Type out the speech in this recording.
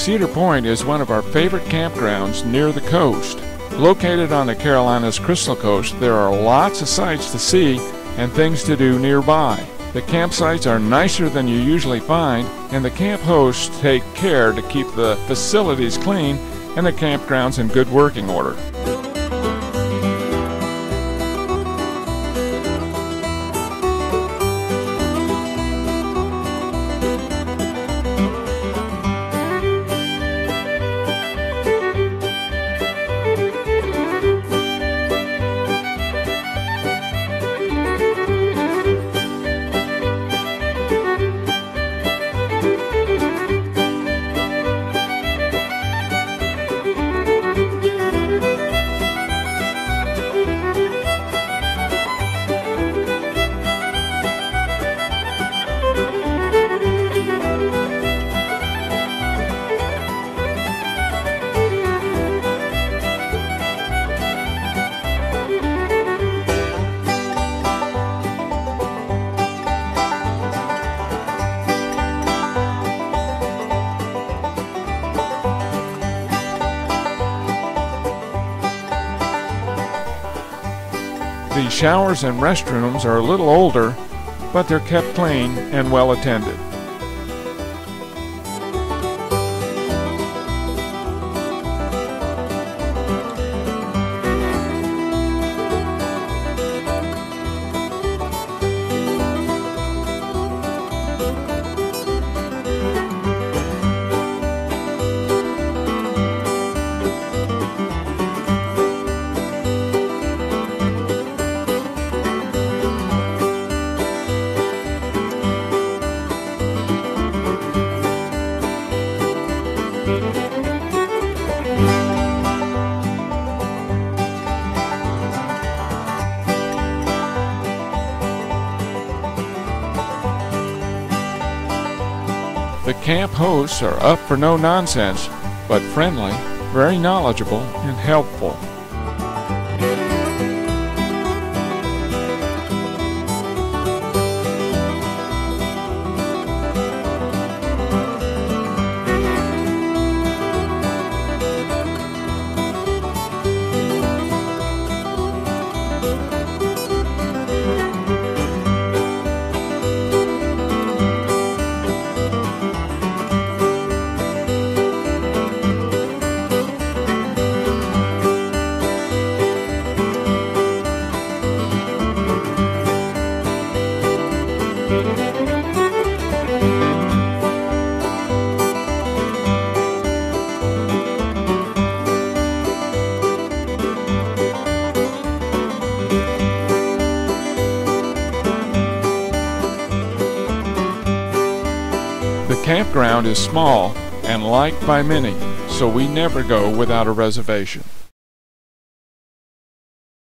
Cedar Point is one of our favorite campgrounds near the coast. Located on the Carolinas Crystal Coast, there are lots of sights to see and things to do nearby. The campsites are nicer than you usually find, and the camp hosts take care to keep the facilities clean and the campgrounds in good working order. The showers and restrooms are a little older, but they're kept clean and well attended. The camp hosts are up for no nonsense, but friendly, very knowledgeable, and helpful. The campground is small and liked by many, so we never go without a reservation.